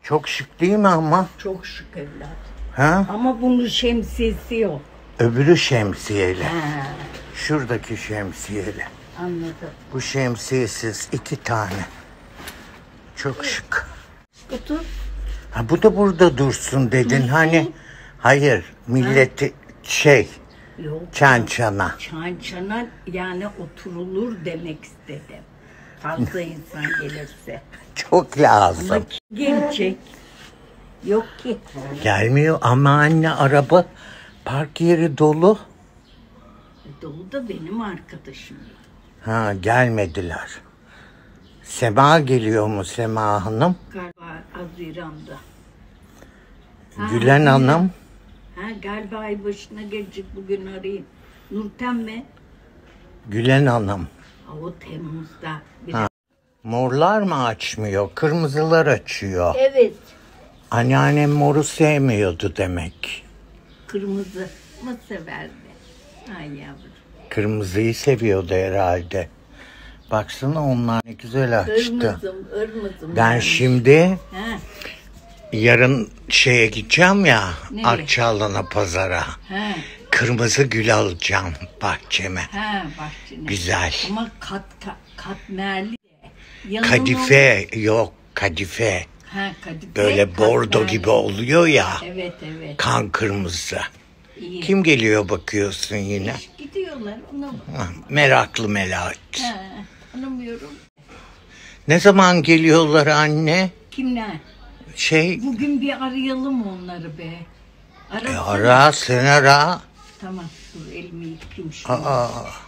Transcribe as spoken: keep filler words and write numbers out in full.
Çok şık değil mi ama? Çok şık evlat. Ha? Ama bunun şemsiyesi yok. Öbürü şemsiyeli. Ha, Şuradaki şemsiyeli. anladım. Bu şemsiyesiz iki tane. Çok şık. Kutu. Ha, bu da burada dursun dedin Dursun. hani. Hayır, milleti şey, Yok. çan çana. Çan çana yani oturulur demek istedim. Fazla insan gelirse. Çok lazım. Ama kim gelecek? Yok ki. Gelmiyor ama anne, araba park yeri dolu. Dolu da benim arkadaşım. Ha, gelmediler. Sema geliyor mu Sema Hanım? Galiba Haziran'da. Ha, Gülen Haziran. Hanım. Ha, galiba ay başına gelecek, bugün arayayım. Nurten mi? Gülen Hanım. Ha, o Temmuz'da. Bir Ha. Morlar mı açmıyor? Kırmızılar açıyor. Evet. Anneannem moru sevmiyordu demek. Kırmızı mı severdi? Ay yavrum. Kırmızıyı seviyordu herhalde. Baksana onlar ne güzel açtı. Irmızım, ırmızım. Ben yani. şimdi Ha, yarın şeye gideceğim ya, nereye? Akçaalan'a pazara. ha, Kırmızı gül alacağım bahçeme. ha, bahçene. Güzel. Ama kat, kat, katmerli de. Yanına- Kadife yok, kadife. Ha, kadife. Böyle bordo katmerli. gibi oluyor ya. Evet, evet. Kan kırmızı. İyi. Kim geliyor bakıyorsun yine? Gidiyorlar, ona bak. Ha, meraklı melahat. Ha, tanımıyorum. Ne zaman geliyorlar anne? Kimler? Şey, Bugün bir arayalım onları be. e, Arasana. ara sen ara. Tamam, dur elimi yıkayayım şunu. Aa,